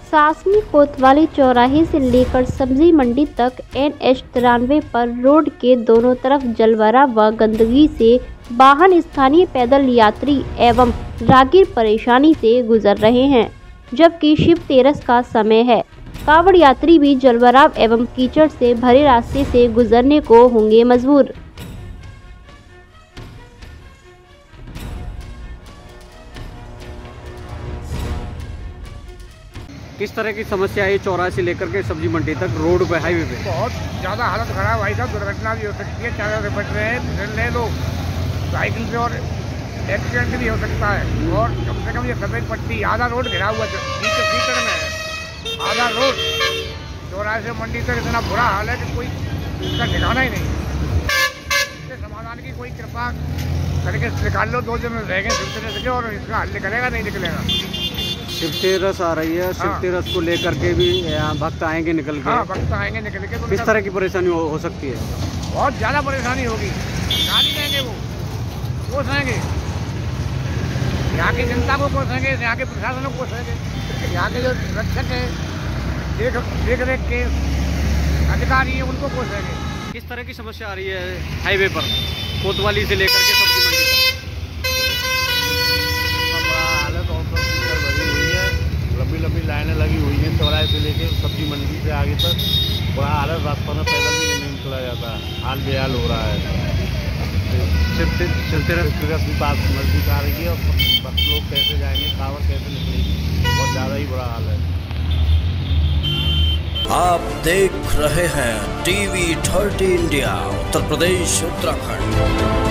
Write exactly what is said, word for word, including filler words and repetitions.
सासनी कोतवाली चौराहे से लेकर सब्जी मंडी तक एन एच तिरानवे पर रोड के दोनों तरफ जलभराव व गंदगी से वाहन, स्थानीय पैदल यात्री एवं राहगीर परेशानी से गुजर रहे हैं। जबकि शिव तेरस का समय है, कांवड़ यात्री भी जलभराव एवं कीचड़ से भरे रास्ते से गुजरने को होंगे मजबूर। किस तरह की समस्या है चौराहे से लेकर के सब्जी मंडी तक रोड पे, हाईवे पे? बहुत ज़्यादा हालत खराब भाई साहब, दुर्घटना भी हो सकती है, चारों से बच रहे हैं, फिसलने लोग साइकिल से और एक्सीडेंट भी हो सकता है। और कम से कम ये सफेद पट्टी आधा रोड घिरा हुआ कीचड़ कीचड़ में है, आधा रोड चौराहे से मंडी तक इतना बुरा हाल है कि कोई इसका ठिकाना ही नहीं। इसके समाधान की कोई कृपा करके निकाल लो, दो दिन रह गए सिलसिले सके और इसका हल निकलेगा नहीं निकलेगा। शिव तेरस आ रही है, शिव तेरस को लेकर के भी यहाँ भक्त आएंगे निकल के। हाँ, भक्त आएंगे निकल के। तो किस तरह की परेशानी हो, हो सकती है? बहुत ज़्यादा परेशानी होगी, गाड़ी देंगे वो कोसेंगे, यहाँ की जनता को कोसेंगे, यहाँ के प्रशासन को कोसेंगे, यहाँ के जो रक्षक है, देख देख रेख के अधिकारी हैं उनको कोसेंगे। किस तरह की समस्या आ रही है हाईवे पर कोतवाली से लेकर के सब्जी मंडी तक? लंबी लंबी लाइनें लगी हुई हैं चौराहे से लेकर सब्जी मंडी से आगे तक। बड़ा हालत, रास्ता में पैदल भी नहीं निकला जाता, हाल बेहाल हो रहा है। शिव तेरस की बात नजदीक आ रही है और बस लोग कैसे जाएंगे, कांवड़ कैसे निकलेगी, बहुत ज़्यादा ही बुरा हाल है। आप देख रहे हैं TV thirty India, Uttar Pradesh Uttarakhand.